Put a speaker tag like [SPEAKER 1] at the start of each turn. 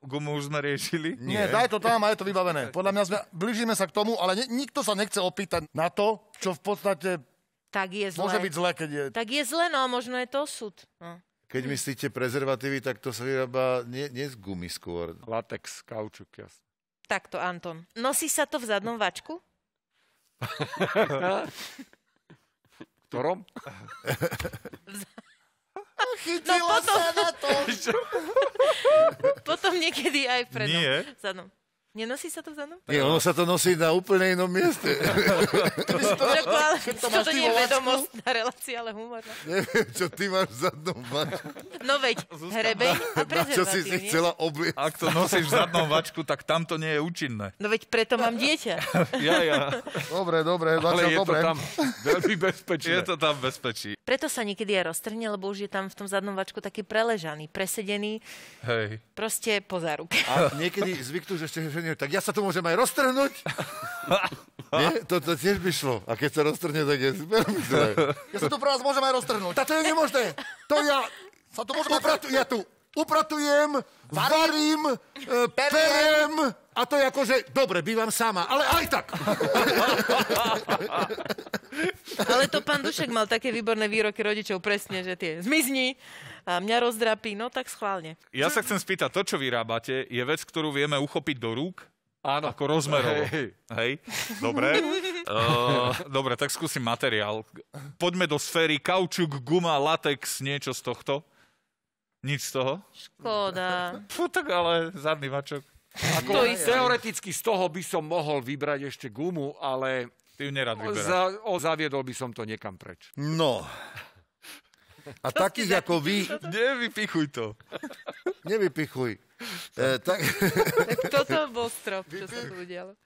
[SPEAKER 1] gumu už sme riešili?
[SPEAKER 2] Nie, daj to tam a je to vybavené. Podľa mňa blížime sa k tomu, ale nikto sa nechce opýtať na to, čo v podstate
[SPEAKER 3] tak je zle.
[SPEAKER 2] Môže byť zle, keď je...
[SPEAKER 3] Tak je zle, no, možno je to osud. No.
[SPEAKER 4] Keď myslíte prezervatívy, tak to sa vyrába nie z gumy skôr.
[SPEAKER 5] Latex, kaučuk, jasne.
[SPEAKER 3] Takto, Anton. Nosí sa to v zadnom vačku?
[SPEAKER 5] Ktorom?
[SPEAKER 2] Chytila sa na to.
[SPEAKER 3] Potom niekedy aj v prednom.
[SPEAKER 1] Nie.
[SPEAKER 3] Zadnom. Nenosí sa to v zadnom?
[SPEAKER 4] Nie, ono sa to nosí na úplne inom mieste.
[SPEAKER 3] To nie je vedomostná relácia, ale humorná.
[SPEAKER 4] Neviem, čo ty máš v zadnom vačku.
[SPEAKER 3] No veď, hrebeň a
[SPEAKER 4] Na čo si
[SPEAKER 3] prezervatív, nie?
[SPEAKER 4] chcela obliecť?
[SPEAKER 1] Ak to nosíš v zadnom vačku, tak tam to nie je účinné.
[SPEAKER 3] No veď preto mám dieťa.
[SPEAKER 1] Ja.
[SPEAKER 2] Dobre,
[SPEAKER 5] Ale
[SPEAKER 2] zatiaľ
[SPEAKER 5] je to
[SPEAKER 2] dobre.
[SPEAKER 5] tam veľmi bezpečné.
[SPEAKER 1] Je to tam v bezpečí.
[SPEAKER 3] Preto sa niekedy aj roztrhne, lebo už je tam v tom zadnom vačku taký preležaný, presedený,
[SPEAKER 1] Hej.
[SPEAKER 3] proste po záruke.
[SPEAKER 4] A niekedy zvyknú, že ešte tak ja sa tu môžem aj roztrhnúť? Nie? To tiež by šlo. A keď sa roztrhne, tak je veľmi zle.
[SPEAKER 2] Ja sa tu pre vás môžem aj roztrhnúť.
[SPEAKER 4] To je nemožné. To ja
[SPEAKER 2] Sa tu môžem
[SPEAKER 4] ja tu upratujem, varím, perem. A to je akože, dobre, bývam sama, ale aj tak.
[SPEAKER 3] Ale to pán Dušek mal také výborné výroky rodičov, presne, že tie zmizni a mňa rozdrapí, no tak schválne.
[SPEAKER 1] Ja sa chcem spýtať, to, čo vyrábate, je vec, ktorú vieme uchopiť do rúk?
[SPEAKER 5] Áno.
[SPEAKER 1] Ako rozmerovo.
[SPEAKER 5] Hej.
[SPEAKER 1] Dobre. Dobre, tak skúsim materiál. Poďme do sféry kaučuk, guma, latex, niečo z tohto. Nič z toho?
[SPEAKER 3] Škoda.
[SPEAKER 1] Fú, tak ale zadný vačok.
[SPEAKER 3] To isté.
[SPEAKER 5] Teoreticky z toho by som mohol vybrať ešte gumu, ale
[SPEAKER 1] Ty ju nerad vyberáš.
[SPEAKER 5] zaviedol by som to niekam preč.
[SPEAKER 4] No. A takých ako vy,
[SPEAKER 1] Nevypichuj to.
[SPEAKER 4] nevypichuj. Tak...
[SPEAKER 3] Tak toto bol strop, čo sa tu udialo.